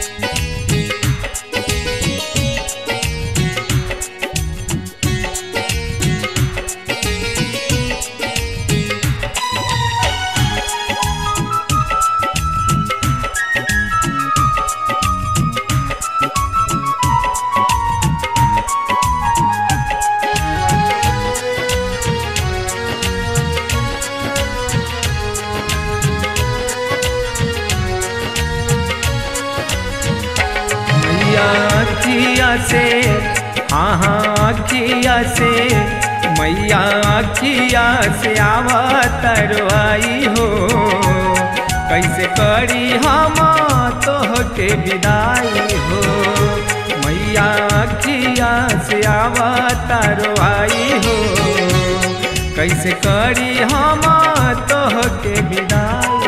अखिया से हाँ अखिया से मैया अखिया से आवतरवाई हो। कैसे करी हम तोहके विदाई हो। मैया अखिया से आवतरवाई हो। कैसे करी हम तोहके विदाई हो।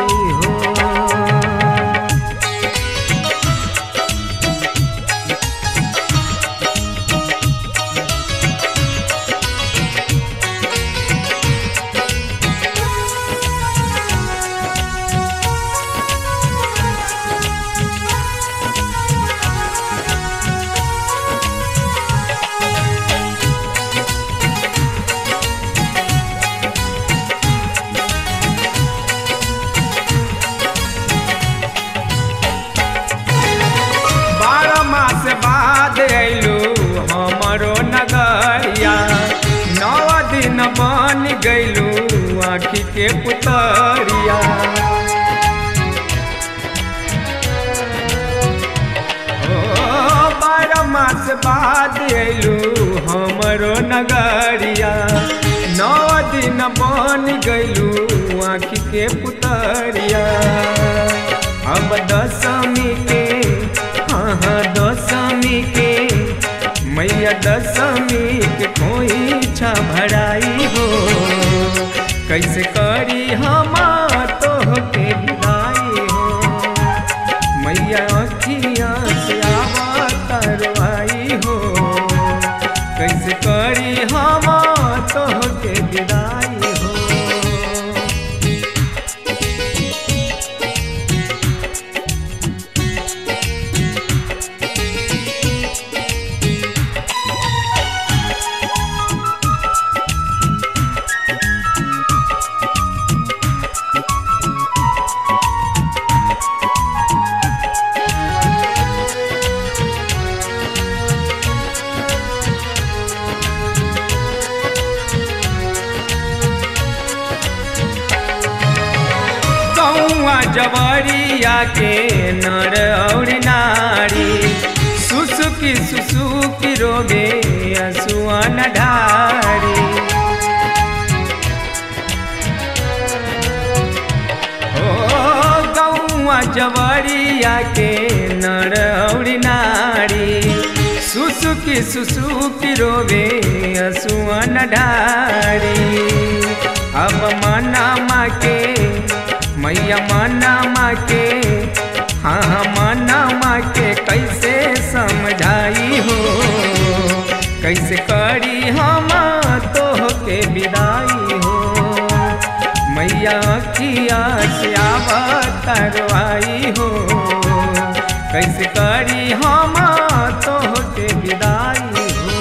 बाद अयलू हमारो नगरिया 9 दिन बन गयलू आँखी के पुतरिया। ओ 12 मास बाद अयलू हमारो नगरिया 9 दिन बन गयलू आँखी के पुतरिया। अब दशमी के हाँ दशमी के मैया दशमी के कोई छा भराई हो। कैसे करी हम तोहके विदाई हो। मैया अखिया से आवतरवाई हो। कैसे करी हम तोहके विदाई हो। जवरिया के नर और नारी सुसुकी सुसुकी रोबे असुअन ढारी। ओ गौआ जवरिया के नर और नारी सुसुकी सुसुकी रोबे असुअन ढारी। अब मनामा के मैया मनामा के हाँ मनामा के कैसे समझाई हो। कैसे करी हम तोहके विदाई हो। मैया अखिया से आवतरवाई हो। कैसे करी हम तोहके विदाई हो।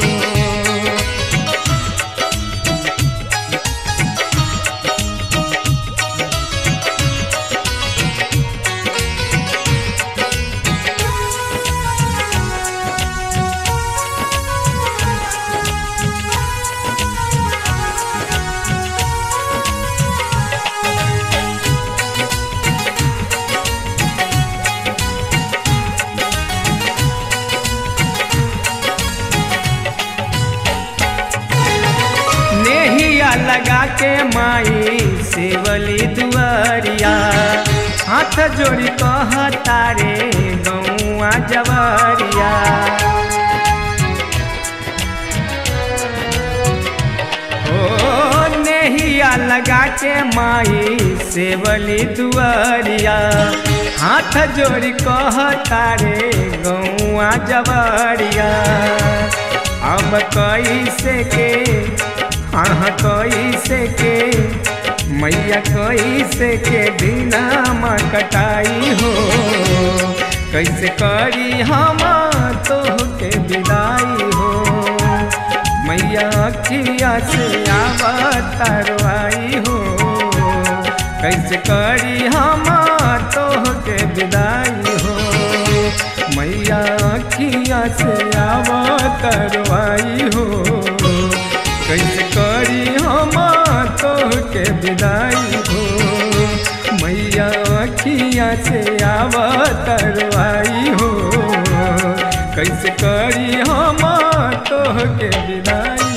लगा के माई सेवली दुआरिया हाथ जोड़ी कहता रे गौआ जवरिया। ओ नेहिया लगा के माई सेवली दुआरिया हाथ जोड़ी कहता रे गौआ जवरिया। अब कैसे के हाँ कैसे के मैया कैसे के दिनमा कटाई हो। कैसे करी हम तोहके विदाई हो। मैया अखिया से आवतारवाई हो, कैसे करी हम तोहके विदाई हो। मैया अखिया से आवतारवाई हो, कैसे करी हम तोहके विदाई हो। मैया अखिया से आवतारवाई हो, कैसे करी हम तोहके विदाई।